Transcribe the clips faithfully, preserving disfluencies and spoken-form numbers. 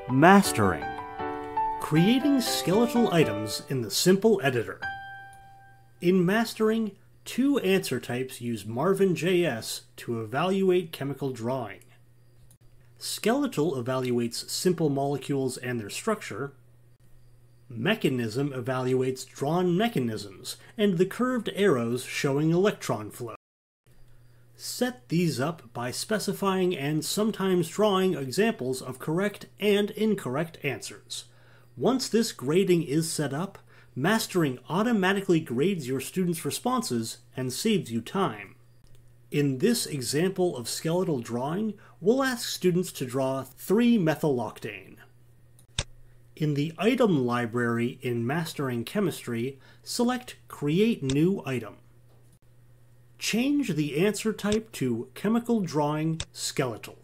Mastering. Creating skeletal items in the simple editor. In mastering, two answer types use MarvinJS to evaluate chemical drawing. Skeletal evaluates simple molecules and their structure. Mechanism evaluates drawn mechanisms and the curved arrows showing electron flow. Set these up by specifying and sometimes drawing examples of correct and incorrect answers. Once this grading is set up, mastering automatically grades your students' responses and saves you time. In this example of skeletal drawing, we'll ask students to draw three methyloctane. In the item library in Mastering Chemistry, select Create New Item. Change the answer type to Chemical Drawing Skeletal.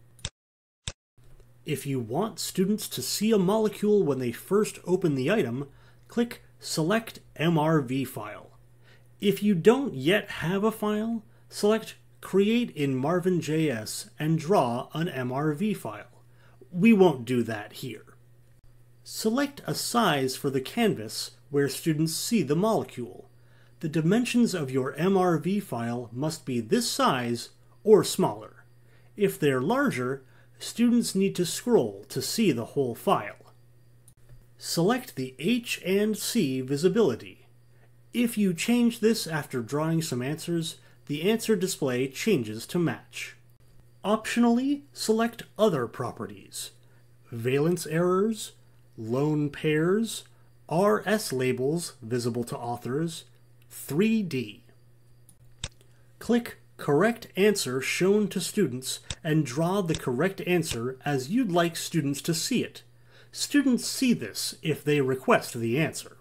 If you want students to see a molecule when they first open the item, click Select M R V File. If you don't yet have a file, select Create in MarvinJS and draw an M R V file. We won't do that here. Select a size for the canvas where students see the molecule. The dimensions of your M R V file must be this size or smaller. If they're larger, students need to scroll to see the whole file. Select the H and C visibility. If you change this after drawing some answers, the answer display changes to match. Optionally, select Other properties. Valence errors, lone pairs, R S labels visible to authors, three D. Click Correct Answer Shown to Students and draw the correct answer as you'd like students to see it. Students see this if they request the answer.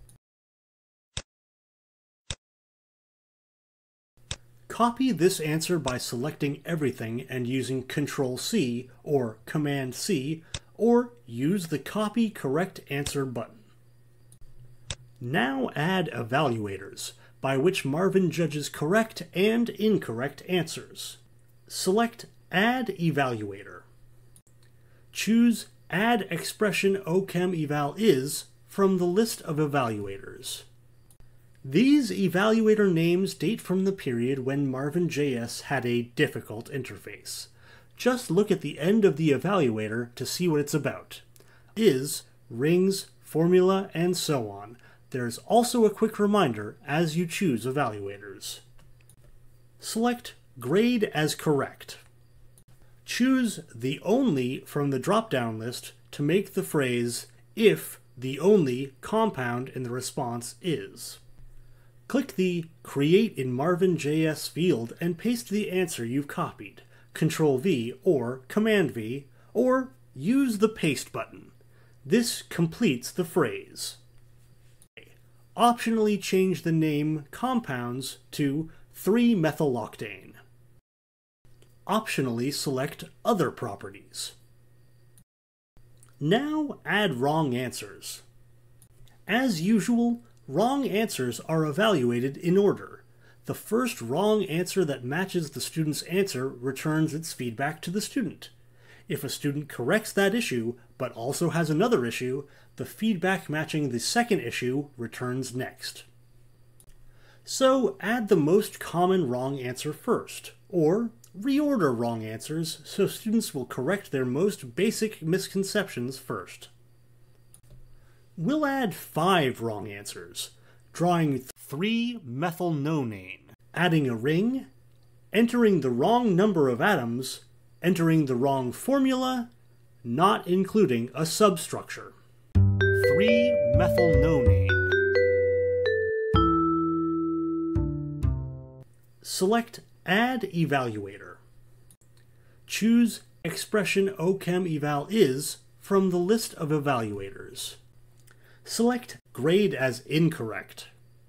Copy this answer by selecting everything and using control C or command C, or use the Copy Correct Answer button. Now add evaluators, by which Marvin judges correct and incorrect answers. Select Add Evaluator. Choose Add Expression OChemEvalIs from the list of evaluators. These evaluator names date from the period when MarvinJS had a difficult interface. Just look at the end of the evaluator to see what it's about. Is, rings, formula, and so on. There's also a quick reminder as you choose evaluators. Select Grade as Correct. Choose the Only from the drop-down list to make the phrase if the only compound in the response is. Click the Create in MarvinJS field and paste the answer you've copied. control V or command V, or use the Paste button. This completes the phrase. Optionally change the name compounds to three methyloctane. Optionally select Other properties. Now add wrong answers. As usual, wrong answers are evaluated in order. The first wrong answer that matches the student's answer returns its feedback to the student. If a student corrects that issue, but also has another issue, the feedback matching the second issue returns next. So add the most common wrong answer first, or reorder wrong answers so students will correct their most basic misconceptions first. We'll add five wrong answers, drawing three methylnonane, adding a ring, entering the wrong number of atoms, entering the wrong formula, not including a substructure. three methylnonane. Select Add Evaluator. Choose Expression OChemEvalIs from the list of evaluators. Select Grade as Incorrect.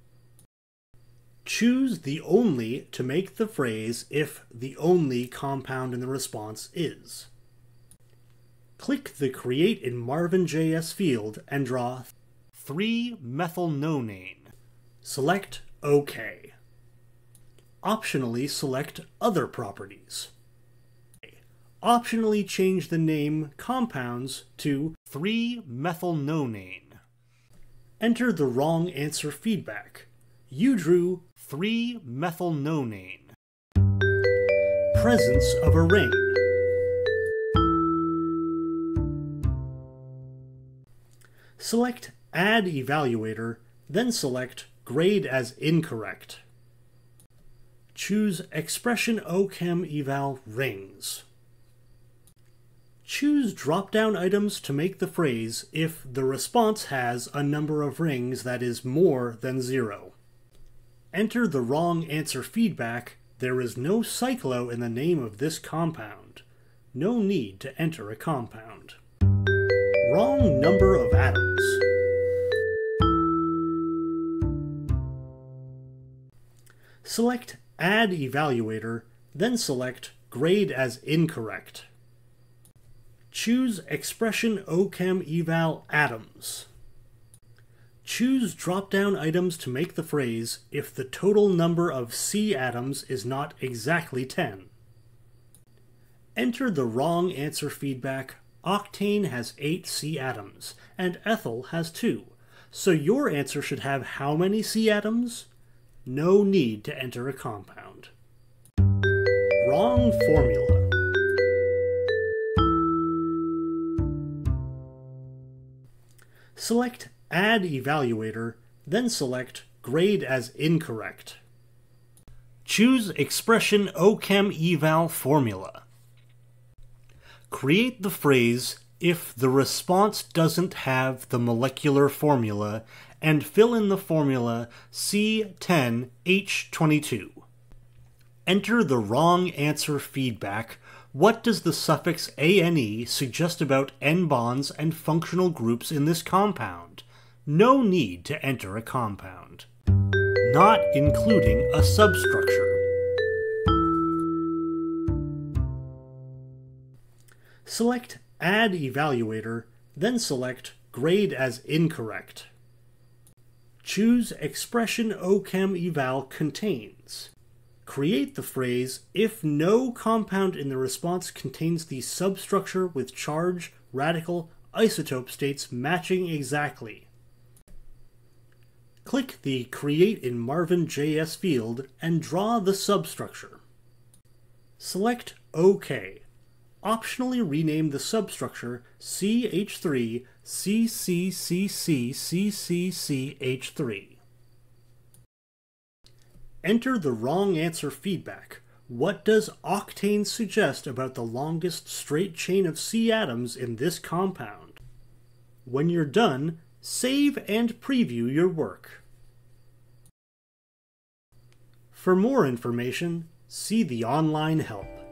Choose the Only to make the phrase if the only compound in the response is. Click the Create in MarvinJS field and draw three methylnonane. Select OK. Optionally select Other properties. optionally change the name compounds to three methylnonane. Enter the wrong answer feedback. You drew three methylnonane. Presence of a ring. Select Add Evaluator, then select Grade as Incorrect. Choose Expression O Chem Eval Rings. Choose drop-down items to make the phrase if the response has a number of rings that is more than zero. Enter the wrong answer feedback. There is no cyclo in the name of this compound. No need to enter a compound. Wrong number of atoms. Select Add Evaluator, then select Grade as Incorrect. Choose Expression O Chem Eval Atoms. Choose drop-down items to make the phrase if the total number of C atoms is not exactly ten. Enter the wrong answer feedback. Octane has eight C atoms, and ethyl has two. So your answer should have how many C atoms? No need to enter a compound. Wrong formula. Select Add Evaluator, then select Grade as Incorrect. Choose Expression O Chem Eval Formula. Create the phrase if the response doesn't have the molecular formula and fill in the formula C ten H twenty-two. Enter the wrong answer feedback. What does the suffix ane suggest about N-bonds and functional groups in this compound? No need to enter a compound. Not including a substructure. Select Add Evaluator, then select Grade as Incorrect. Choose Expression O Chem Eval Contains. Create the phrase if no compound in the response contains the substructure with charge, radical, isotope states matching exactly. Click the Create in MarvinJS field and draw the substructure. Select OK. Optionally rename the substructure C H three C C C C C C C H three. Enter the wrong answer feedback. What does octane suggest about the longest straight chain of C atoms in this compound? When you're done, save and preview your work. For more information, see the online help.